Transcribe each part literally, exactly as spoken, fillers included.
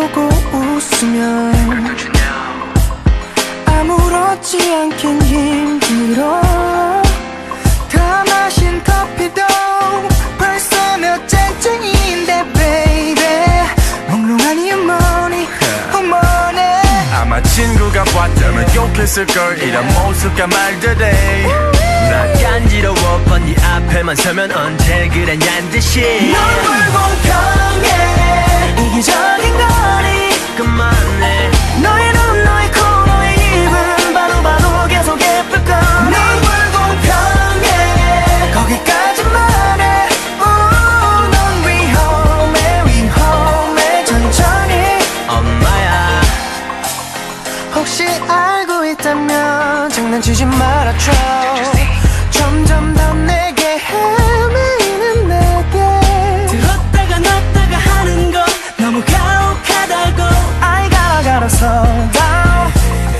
보고 웃으면 아무렇지 않긴 힘들어. 다 마신 커피도 벌써 몇 잔째인데 baby 몽롱한 이유 뭐니 어머네. 아마 친구가 봤다면 욕했을걸 이런 모습과 말들에. 나 간지러워 뻔 네 앞에만 서면 언제 그랬냔 듯이. 넌 불공평해 이기적인 거리 그만해. 너의 눈 너의 코 너의 입은 봐도 봐도 계속 예쁠 거리. 넌 불공평해 거기까지만 해. 우, 넌 위험해 위험해 천천히 엄마야. 혹시 알고 있다면 장난치지 말아줘. 점점 더 내게 헤매이는 내게 들었다가 놨다가 하는 거 너무 가혹하다고. I gotta gotta slow down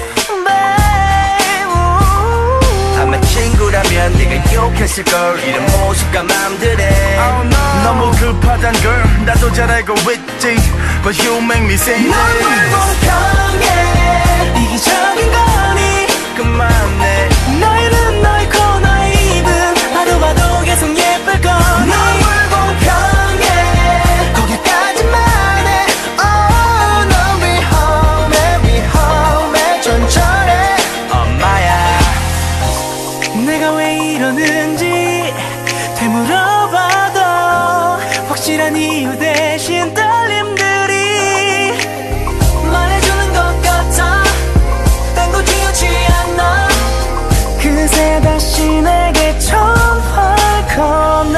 babe. 아마 친구라면 네가 욕했을걸 이런 모습과 맘들에. oh, no. 너무 급하단 걸 나도 잘 알고 있지. But you make me say 넌 불공평해 이기적인 거니 그만해. 너의 눈 너의 코 너의 입은 봐도 봐도 계속 예쁠 거니. 넌 불공평해 거기까지만 해. Oh, 넌 위험해 위험해 천천히 엄마야. 내가 왜 이러는지 되물어봐도 확실한 이유 대신 떨림들이 말해주는 것 같아. 딴거 중요치 않아. 그새 다시 내게 전화를 거네.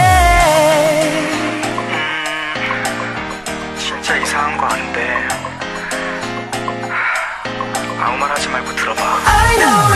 진짜 이상한 거 안 돼. 아무 말 하지 말고 들어봐. I know